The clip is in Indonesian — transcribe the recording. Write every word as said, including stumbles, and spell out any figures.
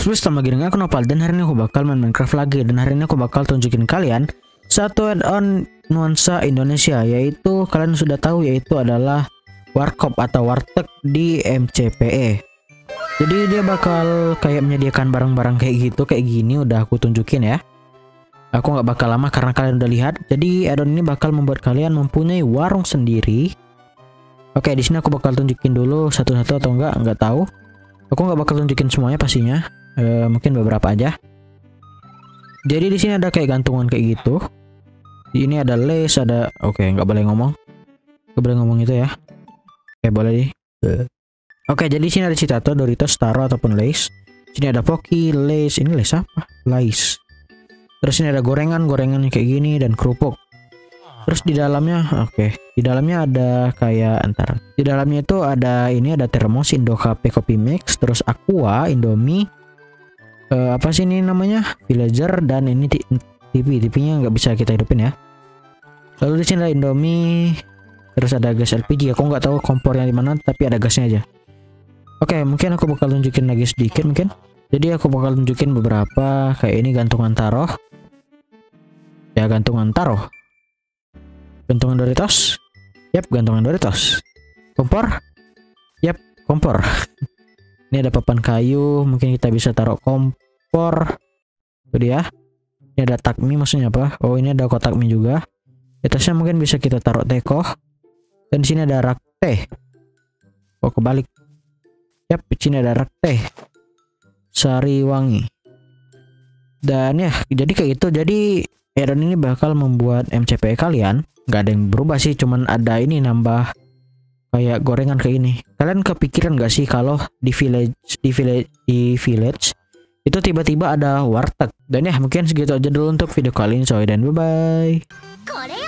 Terus sama gini aku Nopal, dan hari ini aku bakal main Minecraft lagi. Dan hari ini aku bakal tunjukin kalian satu add-on nuansa Indonesia, yaitu kalian sudah tahu, yaitu adalah Warkop atau Warteg di M C P E. Jadi dia bakal kayak menyediakan barang-barang kayak gitu, kayak gini. Udah aku tunjukin ya. Aku nggak bakal lama karena kalian udah lihat. Jadi add-on ini bakal membuat kalian mempunyai warung sendiri. Oke, di sini aku bakal tunjukin dulu satu-satu atau enggak, nggak tahu. Aku nggak bakal tunjukin semuanya pastinya. E, mungkin beberapa aja. Jadi di sini ada kayak gantungan kayak gitu. Di ini ada lace, ada. Oke, nggak boleh ngomong. Nggak boleh ngomong itu ya. Oke, boleh nih. Oke, jadi di sini ada citato, Doritos, Taro ataupun lace. Sini ada Poki, lace. Ini lace apa? Lace. Terus ini ada gorengan, gorengan kayak gini dan kerupuk. Terus di dalamnya, oke, okay. Di dalamnya ada kayak antar. Di dalamnya itu ada ini ada termos, Indo Cafe Coffee Mix, terus Aqua, Indomie, uh, apa sih ini namanya, Villager, dan ini T V. T V-nya nggak bisa kita hidupin ya. Lalu di sini ada Indomie, terus ada gas L P G. Aku nggak tahu kompornya di mana, tapi ada gasnya aja. Oke, okay, mungkin aku bakal tunjukin lagi sedikit mungkin. Jadi aku bakal tunjukin beberapa kayak ini gantungan taruh. Ya, gantungan taruh. Gantungan Doritos. Yap, gantungan Doritos. Kompor. Yap, kompor. Ini ada papan kayu, mungkin kita bisa taruh kompor. Itu dia. Ini ada takmi, maksudnya apa? Oh, ini ada kotak mie juga. Di atasnya mungkin bisa kita taruh teko. Dan di sini ada rak teh. Oh, kebalik. Yap, di sini ada rak teh. Sari wangi. Dan ya, jadi kayak gitu. Jadi add-on ini bakal membuat M C P E kalian nggak ada yang berubah sih, cuman ada ini nambah kayak gorengan kayak ini. Kalian kepikiran nggak sih kalau di village di village di village itu tiba-tiba ada warteg? Dan ya mungkin segitu aja dulu untuk video kali ini, coy, dan bye bye.